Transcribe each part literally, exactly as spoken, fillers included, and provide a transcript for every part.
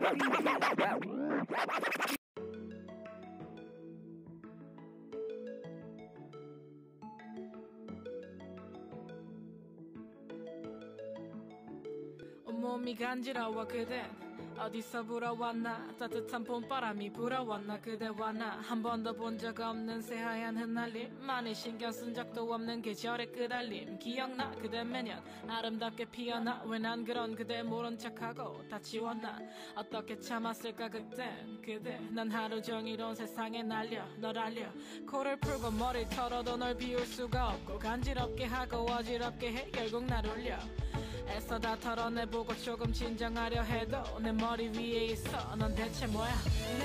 온몸이 간지러워 그댄 어디서 불어왔나 따뜻한 봄바람이 불어왔나 그대와 나 한 번도 본 적 없는 새하얀 흩날림 많이 신경 쓴 적도 없는 계절의 끄달림 기억나 그대 매년 아름답게 피어나 왜 난 그런 그대 모른 척하고 다 지웠나 어떻게 참았을까 그땐 그대 난 하루 종일 온 세상에 날려 널 알려 코를 풀고 머리 털어도 널 비울 수가 없고 간지럽게 하고 어지럽게 해 결국 날 울려 애써 다 털어내보고 조금 진정하려 해도 내 머리 위에 있어 넌 대체 뭐야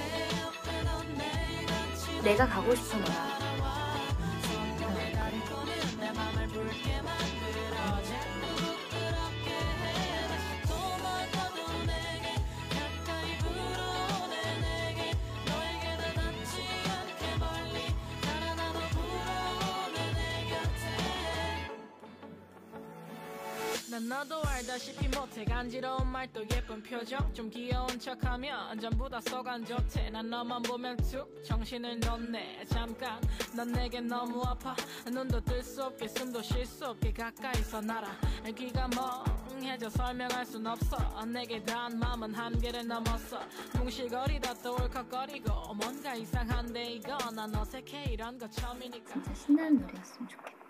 내가 가고 싶은 거야. 난 너도 알다시피 못해 간지러운 말도 예쁜 표정 좀 귀여운 척하면 전부 다 속안 좋대 난 너만 보면 툭 정신을 놓네 잠깐 넌 내게 너무 아파 눈도 뜰 수 없게 숨도 쉴 수 없게 가까이서 날아 귀가 멍해져 설명할 순 없어 내게 닿은 맘은 한계를 넘었어 뭉실거리다 또 울컥거리고 뭔가 이상한데 이거 난 어색해 이런 거 처음이니까 진짜 신나는 노래였으면 좋겠다.